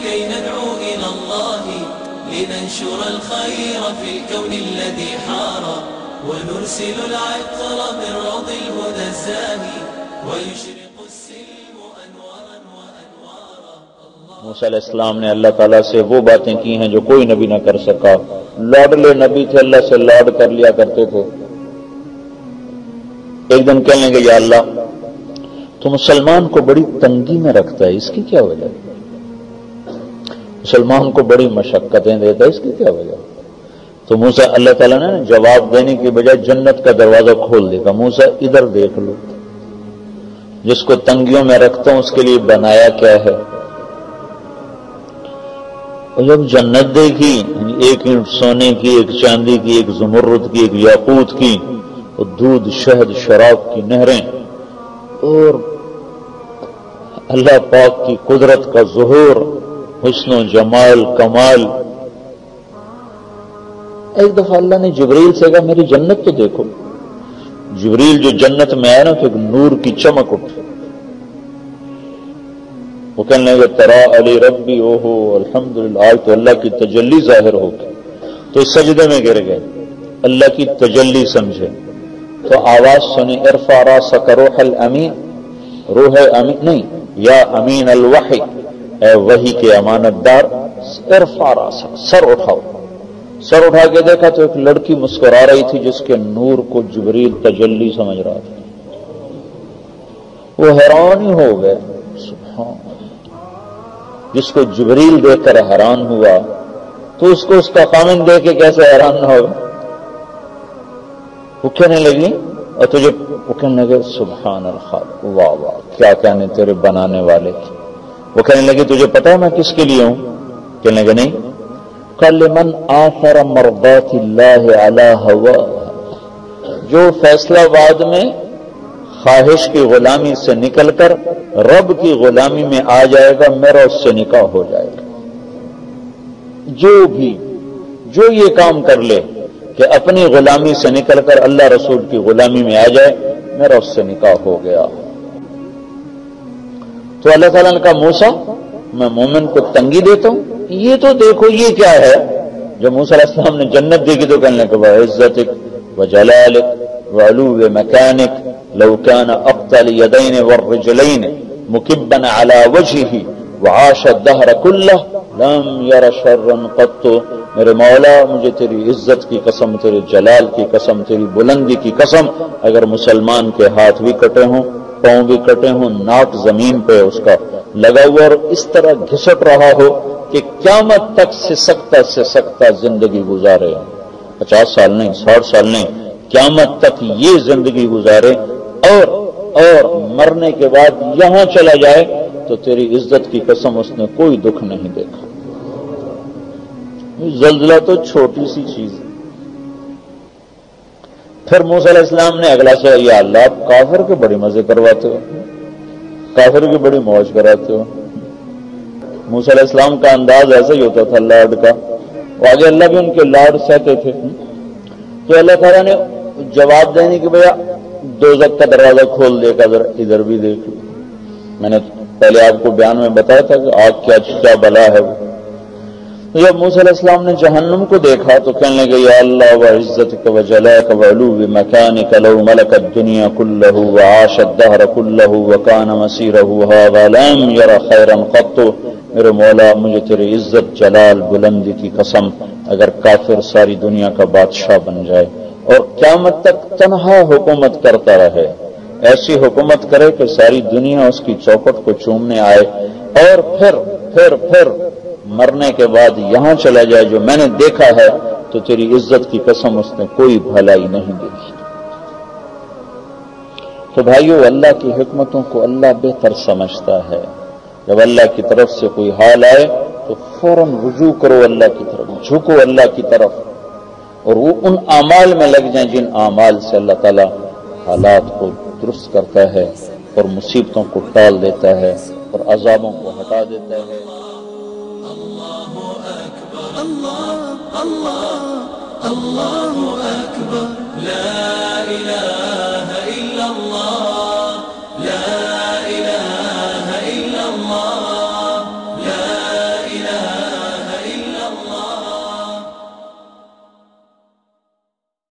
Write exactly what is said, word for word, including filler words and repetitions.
كي ندعو إلى الله لننشر الخير في الكون الذي حار ونرسل العطر من روض الهدى الزاهي ويشرق السلم أنوارا وأنوارا. موسیٰ علیہ السلام نے اللہ تعالیٰ سے وہ باتیں کی ہیں جو کوئی نبی نہ کر سکا. لاڈلے نبی تھے, اللہ سے لاڈ کر لیا کرتے تھے. ایک دن کہنے لگے یا اللہ تو مسلمان کو بڑی تنگی میں رکھتا ہے, اس کی کیا وجہ ہے؟ مسلمان کو بڑی مشقتیں دیتا ہے, اس کی کیا وجہ؟ تو موسیٰ اللہ تعالیٰ نے جواب دینے کی بجائے جنت کا دروازہ کھول دے گا. موسیٰ ادھر دیکھ لو, جس کو تنگیوں میں رکھتا ہوں اس کے لیے بنایا کیا ہے. اور جب جنت دیکھی, ایک اینٹ سونے کی, ایک چاندی کی, ایک زمرد کی, ایک یاقوت کی, اور دودھ شہد شراب کی نہریں, اور اللہ پاک کی قدرت کا ظہور, حسن و جمال کمال. ایک دفعہ اللہ نے جبریل سے کہا میری جنت تو دیکھو. جبریل جو جنت میں آیا نا تو ایک نور کی چمک اٹھی. وہ کہنے لگے ترا علی ربی او ہو الحمدللہ, آج تو اللہ کی تجلی ظاہر ہو گئی. تو اس سجدے میں گر گئے, اللہ کی تجلی سمجھے. تو آواز سنی ارفع راسک روح الامین, روح امین نہیں, یا امین الوحی, اے وحی کے امانت دار, ارفع راسک, سر اٹھاؤ. سر اٹھا کے دیکھا تو ایک لڑکی مسکرا رہی تھی جس کے نور کو جبریل تجلی سمجھ رہا تھا. وہ حیران ہی ہو گئے. سبحان, جس کو جبریل دیکھ کر حیران ہوا تو اس کو اس کا خامن دیکھ کے کیسے حیران نہ ہوگا. وہ کہنے لگی, اور تجھے وہ کہنے لگے سبحان الخالق, واہ واہ کیا کہنے تیرے بنانے والے کی. وہ کہنے لگی تجھے پتا ہے میں کس کے لیے ہوں؟ کہنے لگے نہیں. قال من آثر مرضات اللہ علی ہوا, جو فیصلہ بعد میں خواہش کی غلامی سے نکل کر رب کی غلامی میں آ جائے گا, میرا اس سے نکاح ہو جائے گا. جو بھی جو یہ کام کر لے کہ اپنی غلامی سے نکل کر اللہ رسول کی غلامی میں آ جائے, میرا اس سے نکاح ہو گیا. تو اللہ تعالیٰ نے کہا موسیٰ میں مومن کو تنگی دیتا ہوں, یہ تو دیکھو یہ کیا ہے. جب موسیٰ علیہ السلام نے جنت دیکھی تو کہنے لگا وعزتک وجلالک وعلو مکانک لو كان اقطع اليدين والرجلين مكبا على وجهه وعاش الدهر كله لم ير شرا قط. میرے مولا مجھے تیری عزت کی قسم, تیرے جلال کی قسم, تیری بلندی کی قسم, اگر مسلمان کے ہاتھ بھی کٹے ہوں, پاؤں بھی کٹے ہوں, ناک زمین پہ اس کا لگا ہوا اور اس طرح گھسٹ رہا ہو کہ قیامت تک سسکتا سسکتا زندگی گزارے, پچاس سال نہیں, ساٹھ سال نہیں, قیامت تک یہ زندگی گزارے, اور اور مرنے کے بعد یہاں چلا جائے تو تیری عزت کی قسم اس نے کوئی دکھ نہیں دیکھا. زلزلہ تو چھوٹی سی چیز ہے. پھر موسیٰ علیہ السلام نے اگلا سے یا اللہ آپ کافر کے بڑی مزے کرواتے ہو, کافر کی بڑی موج کراتے ہو. موسیٰ علیہ السلام کا انداز ایسا ہی ہوتا تھا لاڈ کا, آگے اللہ بھی ان کے لاڈ سہتے تھے. تو اللہ تعالیٰ نے جواب دینے کی بجائے دوزخ کا دروازہ کھول دے گا, ذرا ادھر بھی دیکھ لو. میں نے پہلے آپ کو بیان میں بتایا تھا کہ آگ کیا کیا بلا ہے. وہ جب موسیٰ علیہ السلام نے جہنم کو دیکھا تو کہنے لگے یا اللہ وعزتک وجلالک وعلو مکانک لو ملک الدنیا کلہ وعاش الدہر کلہ وکان مسیرہ ھذا لم یر خیرا قط. میرے مولا مجھے تیری عزت جلال بلندی کی قسم, اگر کافر ساری دنیا کا بادشاہ بن جائے اور قیامت تک تنہا حکومت کرتا رہے, ایسی حکومت کرے کہ ساری دنیا اس کی چوکٹ کو چومنے آئے, اور پھر پھر پھر مرنے کے بعد یہاں چلا جائے جو میں نے دیکھا ہے, تو تیری عزت کی قسم اس نے کوئی بھلائی نہیں دیکھی. تو بھائیو اللہ کی حکمتوں کو اللہ بہتر سمجھتا ہے. جب اللہ کی طرف سے کوئی حال آئے تو فوراً رجوع کرو اللہ کی طرف, جھکو اللہ کی طرف, اور وہ ان اعمال میں لگ جائیں جن اعمال سے اللہ تعالیٰ حالات کو درست کرتا ہے اور مصیبتوں کو ٹال دیتا ہے اور عذابوں کو ہٹا دیتا ہے. اللہ اللہ اللہ اکبر لا الہ الا اللہ